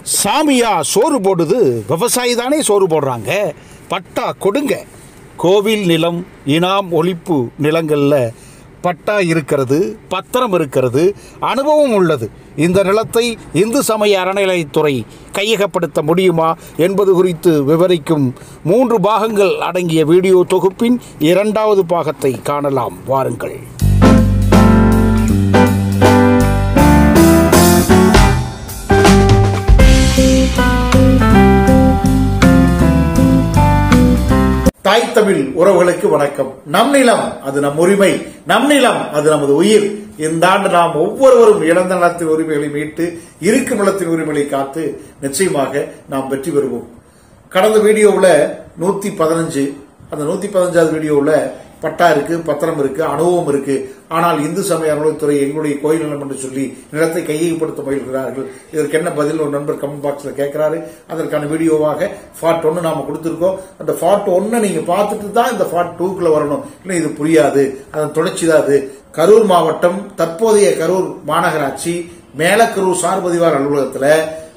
சாமியா சோறு போடுது, விவசாயி தானே சோறு போடுறாங்க. பட்டா கொடுங்க. கோவில் நிலம், இனாம் ஒழிப்பு நிலங்களில் பட்டா இருக்கிறது, பத்திரம் இருக்கிறது, அனுபவம் உள்ளது. இந்த நிலத்தை இந்து சமய அறநிலையத்துறை கையகப்படுத்த முடியுமா என்பது குறித்து விவரிக்கும் 3 பாகங்கள் அடங்கிய வீடியோ தொகுப்பின் 2வது பாகத்தை காணலாம். வாருங்கள். தாய் தமிழ் உறவுகளுக்கு வணக்கம். நம் நிலம் அது நம் உரிமை, நம் நிலம் அது நமது உயிர். இந்த ஆண்டு நாம் ஒவ்வொருவரும் இழந்த நிலத்தின் உரிமைகளை மீட்டு இருக்கும் நிலத்தின் உரிமைகளை காத்து நிச்சயமாக நாம் வெற்றி பெறுவோம். கடந்த வீடியோவில் 115, அந்த 115வது வீடியோவில் பட்டா இருக்கு, பத்திரம் இருக்கு, அனுபவம் இருக்கு. ஆனால் இந்து சமய அறநிலையத்துறை எங்களுடைய கோயில் நிலம் என்று சொல்லி நிலத்தை கையகப்படுத்த முயல்கிறார்கள். இதற்கு என்ன பதில் ஒரு நண்பர் கமெண்ட் பாக்ஸ்ல கேட்கிறாரு. அதற்கான வீடியோவாக பார்ட் 1 நாம கொடுத்திருக்கோம். அந்த பார்ட் 1 நீங்க பார்த்துட்டு தான் இந்த பார்ட் 2க்குள்ள வரணும். இல்லை இது புரியாது, அதன் தொடர்ச்சி தான் அது. கரூர் மாவட்டம், தற்போதைய கரூர் மாநகராட்சி மேலக்கரூர் சார்பதிவாளர் அலுவலகத்தில்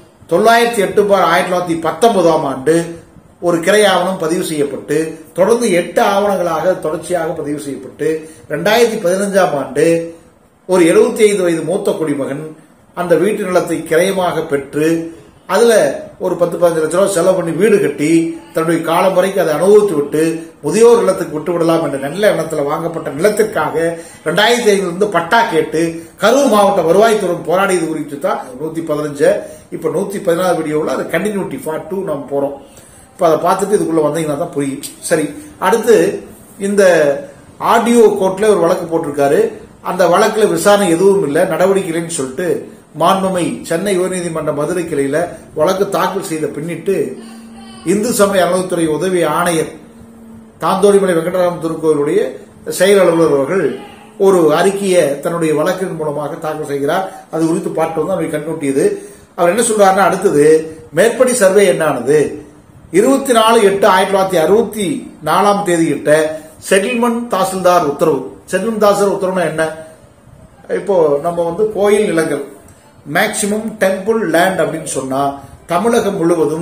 908/1919 ஆண்டு ஒரு கிளை ஆவணம் பதிவு செய்யப்பட்டு தொடர்ந்து 8 ஆவணங்களாக தொடர்ச்சியாக பதிவு செய்யப்பட்டு 2015 ஆண்டு ஒரு 75 வயது மூத்த குடிமகன் அந்த வீட்டு நிலத்தை கிரயமாக பெற்று அதுல ஒரு 10-15 லட்சம் ரூபாய் செலவு பண்ணி வீடு கட்டி தன்னுடைய காலம் வரைக்கும் அதை அனுபவித்து விட்டு முதியோர் இல்லத்துக்கு விட்டு விடலாம் என்ற நல்ல எண்ணத்தில் வாங்கப்பட்ட நிலத்திற்காக 2005 பட்டா கேட்டு கரூர் மாவட்ட வருவாய்த்துறை போராடியது குறித்து தான் 115. இப்ப 114 வீடியோவில் அது கண்டினியூட்டி பார்ட் 2 நாம் போறோம். இப்ப அதை பார்த்துட்டு இதுக்குள்ள வந்தீங்கன்னா தான் புரியும். சரி, அடுத்து இந்த ஆடியோ கோர்ட்ல ஒரு வழக்கு போட்டிருக்காரு. அந்த வழக்குல விசாரணை எதுவும் இல்லை, நடவடிக்கை இல்லைன்னு சொல்லிட்டு மாண்புமை சென்னை உயர்நீதிமன்ற மதுரை கிளையில வழக்கு தாக்கல் செய்த பின்னிட்டு இந்து சமய அறநிலையத்துறை உதவி ஆணையர் தாந்தோடிமலை வெங்கடராம திருக்கோயிலுடைய செயல் அலுவலர் அவர்கள் ஒரு அறிக்கையை தன்னுடைய வழக்கின் மூலமாக தாக்கல் செய்கிறார். அது குறித்து பார்த்து வந்து அவை கண்ணுட்டியது. அவர் என்ன சொல்றாருன்னா, அடுத்தது மேற்படி சர்வே என்னானது 24/8/1964 இட்ட செட்டில்மெண்ட் தாசில்தார் உத்தரவு. செட்டில்மெண்ட் தாசில்தார் உத்தரவுனா என்ன? இப்போ நம்ம வந்து கோயில் நிலங்கள் மேக்சிமம் டெம்பிள் லேண்ட் அப்படின்னு சொன்னா தமிழகம் முழுவதும்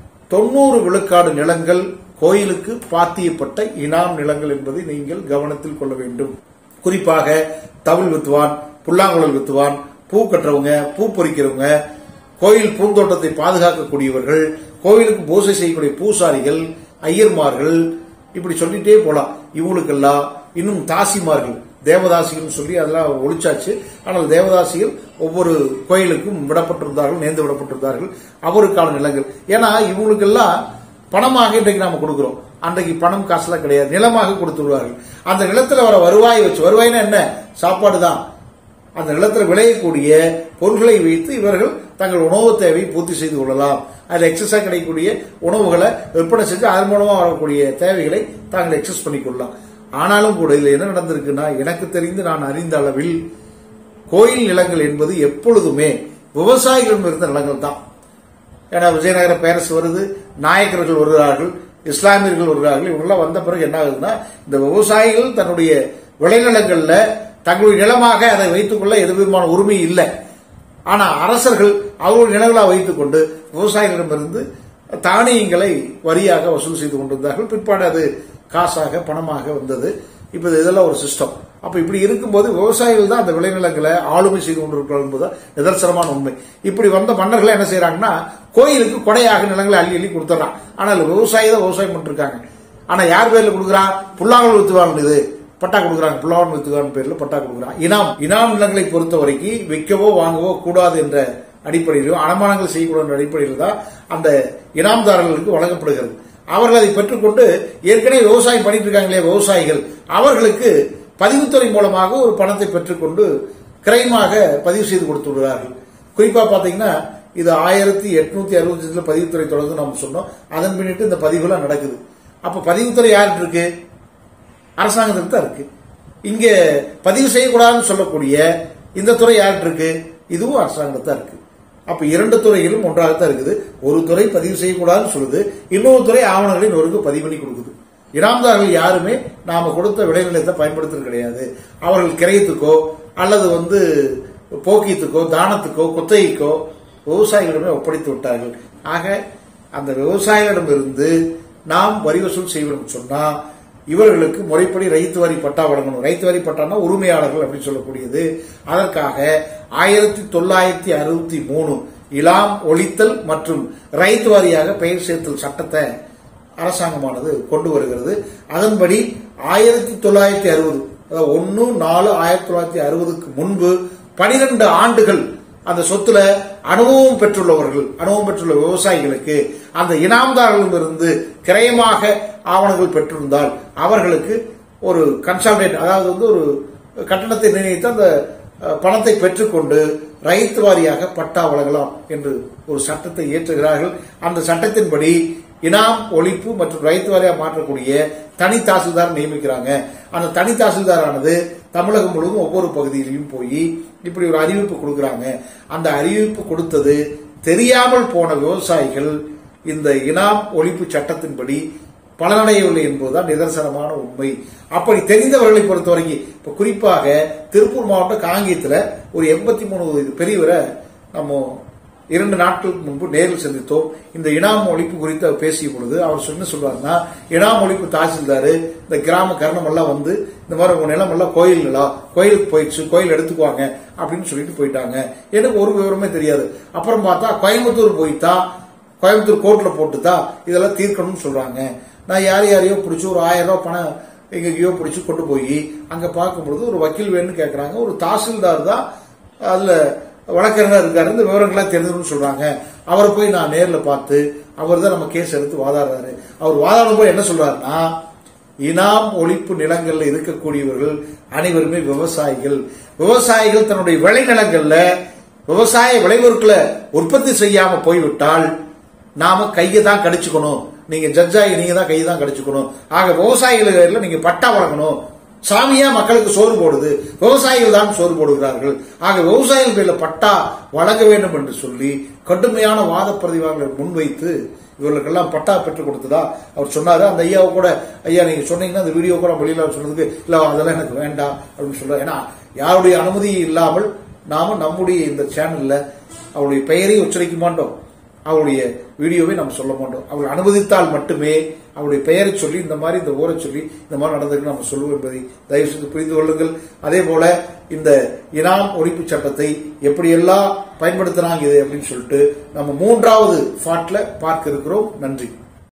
90 விழுக்காடு நிலங்கள் கோயிலுக்கு பாத்தியப்பட்ட இனாம் நிலங்கள் என்பதை நீங்கள் கவனத்தில் கொள்ள வேண்டும். குறிப்பாக தவில் வித்துவான், புல்லாங்குழல் வித்துவான், பூ கட்டுறவங்க, பூ பொறிக்கிறவங்க, கோயில் பூந்தோட்டத்தை பாதுகாக்கக்கூடியவர்கள், கோயிலுக்கு பூஜை செய்யக்கூடிய பூசாரிகள், ஐயர்மார்கள், இப்படி சொல்லிட்டே போலாம். இவங்களுக்கெல்லாம் இன்னும் தாசிமார்கள், தேவதாசிகள் சொல்லி அதெல்லாம் ஒழிச்சாச்சு. ஆனால் தேவதாசிகள் ஒவ்வொரு கோயிலுக்கும் விடப்பட்டிருந்தார்கள், நேர்ந்து விடப்பட்டிருந்தார்கள். அவருக்கான நிலங்கள். ஏன்னா இவங்களுக்கெல்லாம் பணமாக இன்றைக்கு நாம கொடுக்கிறோம். அன்றைக்கு பணம் காசுலாம் கிடையாது, நிலமாக கொடுத்து விடுவார்கள். அந்த நிலத்துல வர வருவாய் வச்சு, வருவாய்னா என்ன? சாப்பாடு தான். அந்த நிலத்தில் விளையக்கூடிய பொருட்களை வைத்து இவர்கள் தங்கள் உணவு தேவையை பூர்த்தி செய்து கொள்ளலாம். அதில் எக்ஸஸா கிடைக்கக்கூடிய உணவுகளை விற்பனை செஞ்சு அதன் மூலமா வரக்கூடிய தேவைகளை தாங்கள் எக்ஸஸ் பண்ணிக்கொள்ளலாம். ஆனாலும் கூட இதுல என்ன நடந்திருக்குன்னா, எனக்கு தெரிந்து நான் அறிந்த அளவில் கோயில் நிலங்கள் என்பது எப்பொழுதுமே விவசாயிகளிடம் இருந்த நிலங்கள் தான். ஏன்னா விஜயநகர பேரரசு வருது, நாயக்கர்கள் வருகிறார்கள், இஸ்லாமியர்கள் வருகிறார்கள். இவங்கெல்லாம் வந்த பிறகு என்ன ஆகுதுன்னா, இந்த விவசாயிகள் தன்னுடைய விளைநிலங்கள்ல தங்களுடைய நிலமாக அதை வைத்துக் கொள்ள எது விதமான உரிமை இல்லை. ஆனா அரசர்கள் அவர்களுடைய நிலங்களாக வைத்துக் கொண்டு விவசாயிகளிடமிருந்து தானியங்களை வரியாக வசூல் செய்து கொண்டிருந்தார்கள். பிற்பாடு அது காசாக பணமாக வந்தது. இப்ப இதெல்லாம் ஒரு சிஸ்டம். அப்ப இப்படி இருக்கும்போது விவசாயிகள் தான் அந்த விளைநிலங்களை ஆளுமை செய்து கொண்டிருக்கிறார்கள் என்பது நிதர்சனமான உண்மை. இப்படி வந்த மன்னர்கள் என்ன செய்யறாங்கன்னா, கோயிலுக்கு கொடையாக நிலங்களை அள்ளி அள்ளி கொடுத்துறான். ஆனால் விவசாயி தான் விவசாயம் பண்ணிருக்காங்க. ஆனா யார் பேர்ல கொடுக்குறான்? புல்லாங்குழல் வித்துவாங்க, இது பட்டா கொடுக்குறாங்க. புல்லாங்குழல் வித்துவாங்க பேர்ல பட்டா கொடுக்குறாங்க. இனாம் நிலங்களை பொறுத்த வரைக்கும் விற்கவோ வாங்கவோ கூடாது என்ற அடிப்படையிலும் அனுமானங்கள் செய்யக்கூடாத அடிப்படையில் தான் அந்த இனாம்தாரர்களுக்கு வழங்கப்படுகிறது. அவர்கள் அதை பெற்றுக்கொண்டு ஏற்கனவே விவசாயம் பண்ணிட்டு இருக்காங்களே விவசாயிகள், அவர்களுக்கு பதிவுத்துறை மூலமாக ஒரு பணத்தை பெற்றுக்கொண்டு கிரைமாக பதிவு செய்து கொடுத்து விடுகிறார்கள். குறிப்பா பாத்தீங்கன்னா இது 1865 பதிவுத்துறை தொடர்ந்து நாம் சொன்னோம். அதன் பின்னிட்டு இந்த பதிவுலாம் நடக்குது. அப்ப பதிவுத்துறை யார்கிட்ட இருக்கு? அரசாங்கத்துக்கு தான் இருக்கு. இங்க பதிவு செய்யக்கூடாதுன்னு சொல்லக்கூடிய இந்த துறை யார்கிட்ட இருக்கு? இதுவும் அரசாங்கத்தான் இருக்கு. அப்ப 2 துறைகளும் ஒன்றாகத்தான் இருக்குது. ஒரு துறை பதிவு செய்யக்கூடாதுன்னு சொல்லுது, இன்னொரு துறை ஆவணங்களை இன்னொருக்கு பதிவு பண்ணி கொடுக்குது. இனாம்தார்கள் யாருமே நாம கொடுத்த விளைநிலத்தை பயன்படுத்துறது கிடையாது. அவர்கள் கிரயத்துக்கோ அல்லது போக்கியத்துக்கோ தானத்துக்கோ குத்தகைக்கோ விவசாயிகளிடமே ஒப்படைத்து விட்டார்கள். ஆக அந்த விவசாயிகளிடமிருந்து நாம் வரி வசூல் செய்வோம் சொன்னா இவர்களுக்கு முறைப்படி ரைத்து வரி பட்டா வழங்கணும். ரைத்து வரி பட்டானா உரிமையாளர்கள் அப்படின்னு சொல்லக்கூடியது. அதற்காக 1963 இலாம் ஒழித்தல் மற்றும் ரைத்து வாரியாக பெயர் சேர்த்தல் சட்டத்தை அரசாங்கமானது கொண்டு வருகிறது. அதன்படி 1960 1/4/1960 முன்பு 12 ஆண்டுகள் அந்த சொத்துல அனுபவம் பெற்றுள்ள விவசாயிகளுக்கு அந்த இனாம்தாரர்களிடமிருந்து கிரயமாக ஆவணங்கள் பெற்றிருந்தால் அவர்களுக்கு ஒரு கன்சால்டேட், அதாவது ஒரு கட்டணத்தை நிர்ணயித்து அந்த பணத்தை பெற்றுக்கொண்டு ரைத்து வாரியாக பட்டா வழங்கலாம் என்று ஒரு சட்டத்தை இயற்றுகிறார்கள். அந்த சட்டத்தின்படி இனாம் ஒழிப்பு மற்றும் ரைத்து வாரியாக மாற்றக்கூடிய தனி தாசில்தார் நியமிக்கிறாங்க. அந்த தனி தாசில்தாரானது தமிழகம் முழுவதும் ஒவ்வொரு பகுதியிலையும் போய் இப்படி ஒரு அறிவிப்பு கொடுக்கிறாங்க. அந்த அறிவிப்பு கொடுத்தது தெரியாமல் போன விவசாயிகள் இந்த இனாம் ஒழிப்பு சட்டத்தின்படி பலனடையவில்லை என்பதுதான் நிதர்சனமான உண்மை. அப்படி தெரிந்தவர்களை பொறுத்தவரைக்கும் இப்ப குறிப்பாக திருப்பூர் மாவட்டம் காங்கேயத்தில் ஒரு 83 பெரியவரை நம்ம 2 நாட்களுக்கு முன்பு நேரில் சந்தித்தோம். இந்த இனாம் ஒழிப்பு குறித்து அவர் பேசிய பொழுது அவர் என்ன சொல்றாருன்னா, இனாம் ஒழிப்பு தாசில்தார் இந்த கிராம கரணம் எல்லாம் வந்து இந்த மாதிரி உங்க நிலம் எல்லாம் கோயிலுக்கு போயிடுச்சு, கோயில் எடுத்துக்குவாங்க அப்படின்னு சொல்லிட்டு போயிட்டாங்க. எனக்கு ஒரு விவரமே தெரியாது. அப்புறம் பார்த்தா கோயம்புத்தூர் போய்த்தா, கோயம்புத்தூர் கோர்ட்ல போட்டுதா இதெல்லாம் தீர்க்கணும்னு சொல்றாங்க. நான் யாரையோ பிடிச்சி ஒரு 1000 ரூபாய் பணம் எங்கேயோ பிடிச்சி கொண்டு போய் அங்க பார்க்கும்பொழுது ஒரு வக்கீல் வேணும்னு கேட்கறாங்க. ஒரு தாசில்தார் தான் அதுல வழக்கறிஞர் இருக்காரு, இந்த விவரங்களா தெரிஞ்சுன்னு சொல்றாங்க. அவரை போய் நான் நேர்ல பார்த்து அவர் தான் நம்ம கேஸ் எடுத்து வாதாடுறாரு. அவர் வாதாடும் போது என்ன சொல்றாருன்னா, இனாம் ஒழிப்பு நிலங்கள்ல இருக்கக்கூடியவர்கள் அனைவருமே விவசாயிகள் தன்னுடைய விளைநிலங்கள்ல விவசாய விளைபொருட்களை உற்பத்தி செய்யாம போய்விட்டால் நாம கையை தான் கடிச்சுக்கணும். நீங்க ஜட்ஜாகி நீங்க தான் கையை தான் கடிச்சுக்கணும். ஆக விவசாயிகள் நீங்க பட்டா வழங்கணும். சாமியா மக்களுக்கு சோறு போடுது, விவசாயிகள் தான் சோறு போடுகிறார்கள். ஆக விவசாயிகள் பேர்ல பட்டா வழங்க வேண்டும் என்று சொல்லி கடுமையான வாத பிரதிவாதங்களை முன்வைத்து இவர்களுக்கெல்லாம் பட்டா பெற்றுக் கொடுத்ததா அவர் சொன்னாரு. அந்த ஐயாவை கூட, ஐயா நீங்க சொன்னீங்கன்னா அந்த வீடியோ கூட வெளியில சொன்னதுக்கு இல்ல அதெல்லாம் எனக்கு வேண்டாம் அப்படின்னு சொல்ல. ஏன்னா யாருடைய அனுமதி இல்லாமல் நாம நம்முடைய இந்த சேனல்ல அவருடைய பெயரை உச்சரிக்க மாட்டோம், அவருடைய வீடியோவை நம்ம சொல்ல மாட்டோம். அவர்கள் அனுமதித்தால் மட்டுமே அவருடைய பெயரை சொல்லி இந்த மாதிரி இந்த ஊரை சொல்லி இந்த மாதிரி நடந்திருக்கு நம்ம சொல்லுவோம் என்பதை தயவு செய்து புரிந்து கொள்ளுங்கள். அதே போல இந்த இனாம் ஒழிப்பு சட்டத்தை எப்படியெல்லாம் பயன்படுத்தினாங்க இது அப்படின்னு சொல்லிட்டு நம்ம 3வது பார்ட்ல பார்க்க இருக்கிறோம். நன்றி.